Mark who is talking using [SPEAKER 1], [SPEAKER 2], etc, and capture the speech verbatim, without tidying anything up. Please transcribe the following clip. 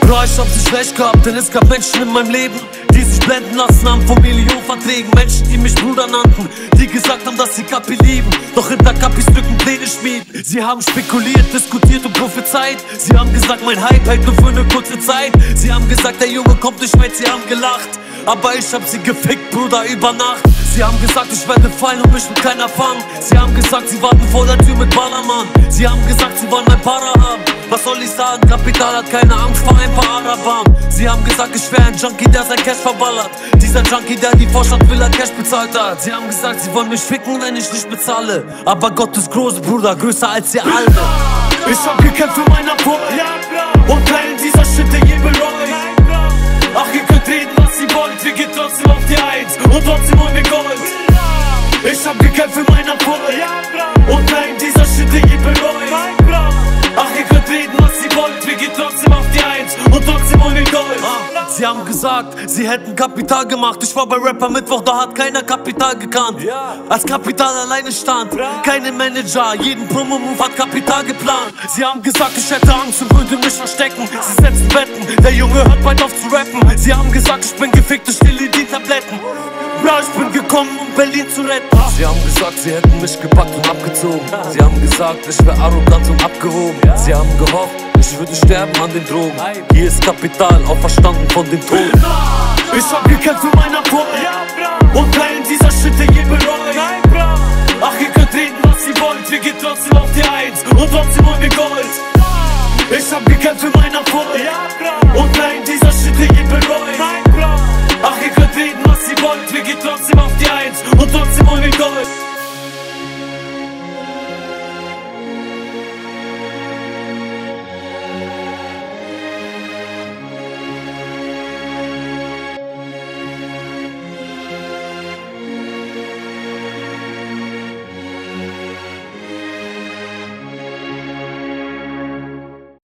[SPEAKER 1] Bro, ich hab sie schlecht gehabt, denn es gab Menschen in meinem Leben, die sich blenden lassen haben von Millionenverträgen. Menschen, die mich Bruder nannten, die gesagt haben, dass sie Kapi lieben, doch hinter Kapis Lücken Pläne schmieden. Sie haben spekuliert, diskutiert und prophezeit. Sie haben gesagt, mein Hype hält nur für eine kurze Zeit. Sie haben gesagt, der Junge kommt nicht weit, sie haben gelacht. Aber ich hab sie gefickt, Bruder, über Nacht. Sie haben gesagt, ich werde fallen und mich mit keiner fangen. Sie haben gesagt, sie warten vor der Tür mit Ballermann. Sie haben gesagt, sie wollen mein Para haben. Was soll ich sagen, Kapital hat keine Angst vor ein paar Arabern. Sie haben gesagt, ich wäre ein Junkie, der sein Cash verballert. Dieser Junkie, der die Vorstadtvilla Cash bezahlt hat. Sie haben gesagt, sie wollen mich ficken, wenn ich nicht bezahle. Aber Gott ist groß, Bruder, größer als ihr alle. Ich hab gekämpft für meinen Erfolg und keinen dieser Schritte je bereut. Ach, ihr könnt reden, was ihr wollt, wir gehen trotzdem auf die Eins und trotzdem holen wir Gold. Ich hab gekämpft für meinen Erfolg und keinen dieser Schritte je bereut. Ach, ihr könnt reden, was ihr wollt, wir gehen trotzdem auf die Eins und trotzdem holen wir Gold. Ah, sie haben gesagt, sie hätten Kapital gemacht. Ich war bei Rapper Mittwoch, da hat keiner Kapital gekannt. Als Kapital alleine stand, keine Manager, jeden Promo-Move hat Kapital geplant. Sie haben gesagt, ich hätte Angst und würde mich verstecken. Sie setzen Betten, der Junge hört bald auf zu rappen. Sie haben gesagt, ich bin gefickt, ich stille die Tabletten. Bra, ich bin gekommen, um Berlin zu retten. Sie haben gesagt, sie hätten mich gepackt und abgezogen. Sie haben gesagt, ich wär arrogant und abgehoben. Sie haben gehofft, ich würde sterben an den Drogen. Hier ist Kapital, auferstanden von den Toten. Ich hab gekämpft für meinen Erfolg und keinen dieser Schritte je bereut. Ach, ihr könnt reden, was ihr wollt, wir gehen trotzdem auf die Eins und trotzdem holen wir Gold. Ich hab gekämpft für meinen Erfolg und keinen dieser Schritte je bereut.